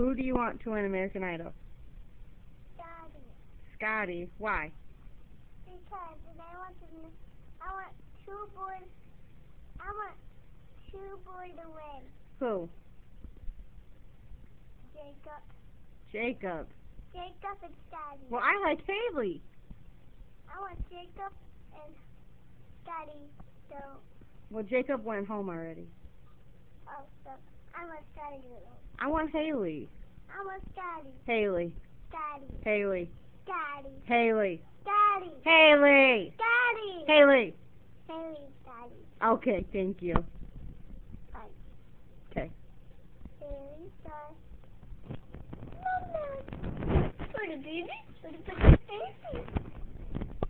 Who do you want to win American Idol? Scotty. Scotty. Why? Because I want two boys to win. Who? Jacob. Jacob. Jacob and Scotty. Well, I like Haley. I want Jacob and Scotty. So. Well, Jacob went home already. Oh, so I want Scotty to win. I want Haley. I want Scotty. Haley. Scotty. Haley. Scotty. Haley. Scotty. Haley. Scotty. Haley. Haley. Scotty. Okay, thank you. Bye. Okay. Haley. Scotty. Pretty baby. Pretty baby.